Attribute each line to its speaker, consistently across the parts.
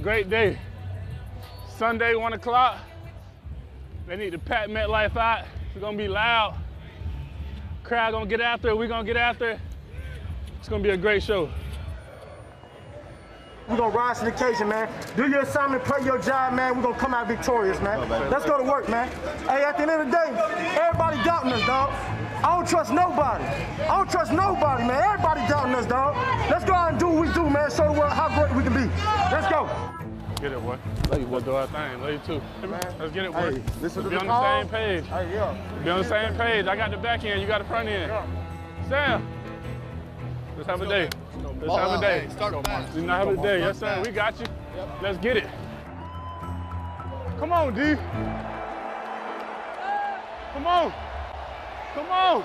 Speaker 1: Great day. Sunday, 1 o'clock. They need to pack MetLife out. It's gonna be loud. Crowd gonna get after it. We gonna get after it. It's gonna be a great show.
Speaker 2: We're gonna rise to the occasion, man. Do your assignment, play your job, man. We're gonna come out victorious, man. Let's go to work, man. Hey, at the end of the day, everybody doubting us, dog. I don't trust nobody. I don't trust nobody, man. Everybody doubting us, dog. Let's go out and do what we do, man. Show the world how great we can be. Let's go.
Speaker 1: Get it, boy. Let's do our thing. Love you too. Let's get it, boy.
Speaker 2: Hey, listen to
Speaker 1: Be
Speaker 2: the
Speaker 1: on
Speaker 2: call.
Speaker 1: the same page.
Speaker 2: Hey, yeah.
Speaker 1: Be on the same page. I got the back end. You got the front end.
Speaker 2: Yeah.
Speaker 1: Sam, let's have a day. Let's have a day. We not have a day. Yes, sir. We got you. Let's get it. Come on, D. Come on. Come on.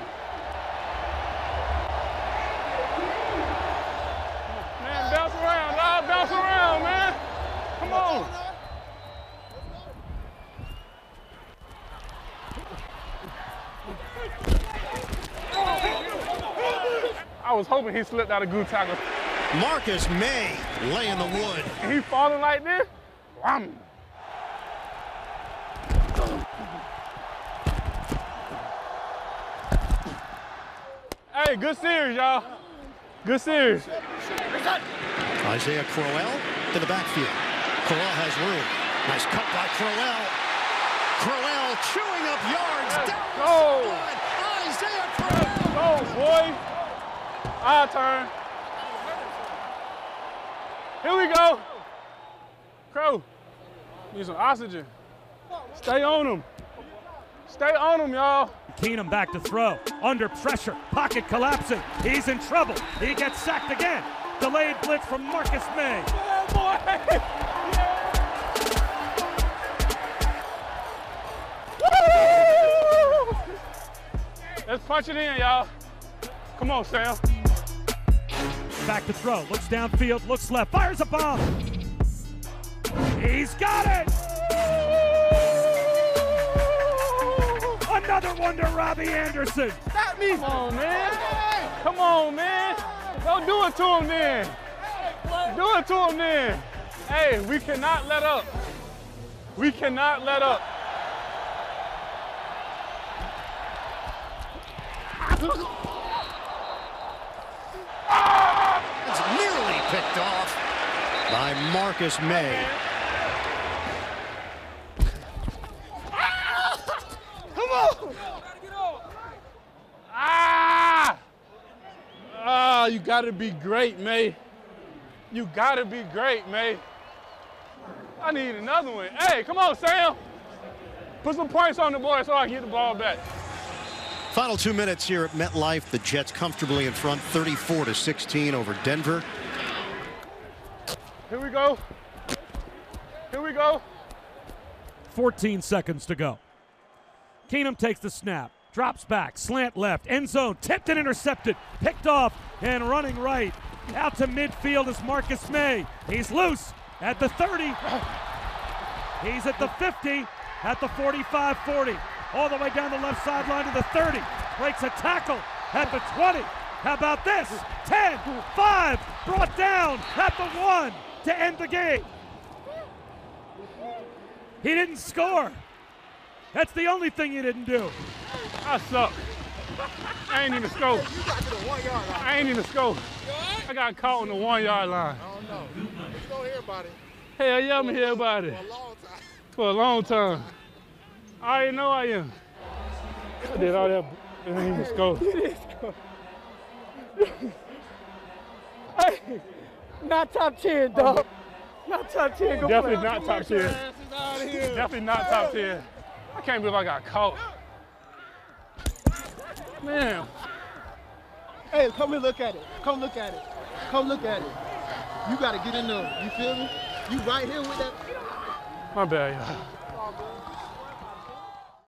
Speaker 1: Man, bounce around, dog. Bounce around, man. Come on. I was hoping he slipped out of good tackle.
Speaker 3: Marcus Maye laying the wood.
Speaker 1: And he falling like this. Wham. Hey, good series, y'all. Good series.
Speaker 3: Isaiah Crowell to the backfield. Crowell has room. Nice cut by Crowell. Crowell chewing up yards.
Speaker 1: Go.
Speaker 3: Down
Speaker 1: Go, boy. Our turn. Here we go. Crow, need some oxygen. Stay on him. Stay on him, y'all.
Speaker 4: Keenum back to throw. Under pressure. Pocket collapsing. He's in trouble. He gets sacked again. Delayed blitz from Marcus Maye.
Speaker 1: Yeah, boy. Woo! Let's punch it in, y'all. Come on, Sam.
Speaker 4: Back to throw. Looks downfield. Looks left. Fires a bomb. He's got it. Another one to Robbie Anderson.
Speaker 1: Stop me. Come on, man. Come on, man. Don't do it to him then. Do it to him then. Hey, we cannot let up. We cannot let up.
Speaker 3: It's nearly picked off by Marcus Maye.
Speaker 1: Come on. Ah, you gotta be great, May. You gotta be great, May. I need another one. Hey, come on, Sam. Put some points on the board so I can get the ball back.
Speaker 3: Final 2 minutes here at MetLife. The Jets comfortably in front, 34-16 over Denver.
Speaker 1: Here we go. Here we go.
Speaker 4: 14 seconds to go. Keenum takes the snap. Drops back, slant left, end zone, tipped and intercepted, picked off and running right. Out to midfield is Marcus Maye. He's loose at the 30. He's at the 50, at the 45-40. All the way down the left sideline to the 30. Breaks a tackle at the 20. How about this? 10, 5, brought down at the 1 to end the game. He didn't score. That's the only thing he didn't do.
Speaker 1: I suck. I ain't even score. I ain't even score. I got caught on the 1 yard line.
Speaker 5: I don't know. You don't hear about it.
Speaker 1: Hell yeah, I'm here about it. For a long time. I already know I am. I did all that. I ain't even score.
Speaker 2: Hey, not top 10, dog. Not top 10. Go
Speaker 1: Definitely
Speaker 2: play.
Speaker 1: not top 10. Definitely not top 10. I can't believe I got caught. Man.
Speaker 5: Hey, come and look at it. Come look at it. Come look at it. You got to get in there. You feel me? You right here with that.
Speaker 1: My bad, y'all.